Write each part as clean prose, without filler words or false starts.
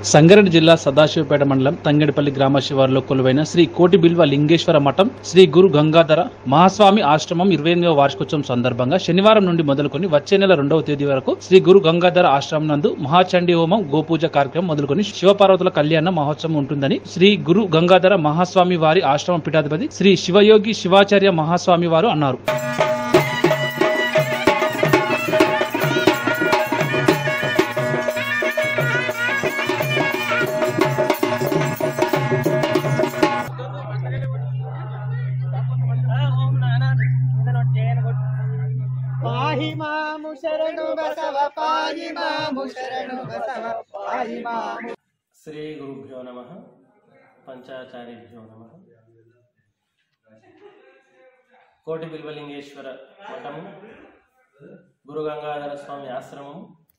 సంగారెడ్డి జిల్లా సదాశివపేట మండలం తంగెడపల్లి గ్రామ శివారులో కొలువైన శ్రీ కోటిబిల్వ లింగేశ్వర మఠం శ్రీ గురు గంగాధర మహాస్వామి ఆశ్రమం 28వ వార్షికోత్సవం సందర్భంగా శనివారం నుండి మొదలుకొని వచ్చే నెల 2వ తేదీ వరకు శ్రీ గురు గంగాధర ఆశ్రమం నందు మహాచండీ హోమం గోపూజ కార్యక్రమం మొదలుకొని శివపార్వతుల కళ్యాణ మహోత్సవం ఉంటుందని శ్రీ గురు గంగాధర మహాస్వామి వారి ఆశ్రమ పీఠాధిపతి శ్రీ శివయోగి శివాచార్య మహాస్వామి వారు అన్నారు. पाहि मामु शरणु बसव पाहि मामु शरणु बसव पाहि मामु। श्री गुरुभ्यो नमः। पंचाचार्यभ्यो नमः। कोटि बिल्वलिंगेश्वर मठम गुरु गंगाधर स्वामी आश्रमం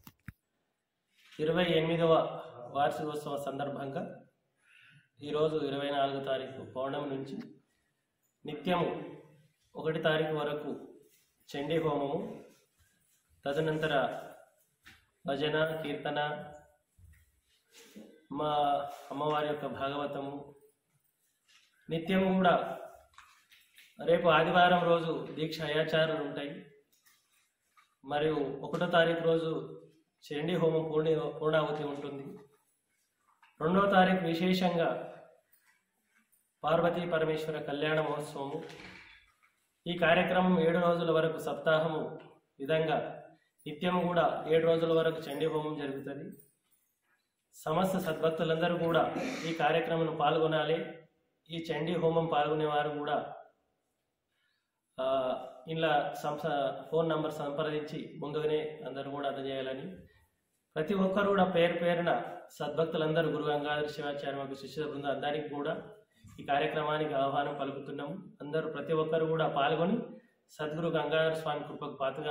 28వ వార్షికోత్సవ సందర్భంగా ఈరోజు 24వ తారీఖు పౌర్ణమి నుంచి నిత్యము 1వ తారీఖు వరకు చండీ హోమము, తదనంతర భజన కీర్తన, మా అమ్మవారి యొక్క భాగవతము నిత్యం కూడా. రేపు ఆదివారం రోజు దీక్ష అయాచారాలు ఉంటాయి. మరియు 1వ తారీఖు రోజు చండీ హోమం పూర్ణాహుతి ఉంటుంది. 2వ తారీఖు విశేషంగా పార్వతీ పరమేశ్వర కళ్యాణ మహోత్సవము. ఈ కార్యక్రమం 7 రోజుల వరకు సప్తాహము విధంగా నిత్యం కూడా 7 రోజుల వరకు చండీ హోమం జరుగుతుంది. సమస్త సద్భక్తులందరూ కూడా ఈ కార్యక్రమంలో పాల్గొనాలి. ఈ చండీ హోమం పాల్గొనేవారు కూడా ఇలా ఫోన్ నంబర్ సంప్రదించి ముందుగానే అందరూ కూడా అందజేయాలని, ప్రతి ఒక్కరు కూడా పేరు పేరున సద్భక్తులందరూ గురు గంగాధర శివాచార్య శిష్య బృందం అందరికీ కూడా ఈ కార్యక్రమానికి ఆహ్వానం పలుకుతున్నాము. అందరూ ప్రతి ఒక్కరు కూడా పాల్గొని సద్గురు గంగాధర స్వామి కృపకు పాత్రగా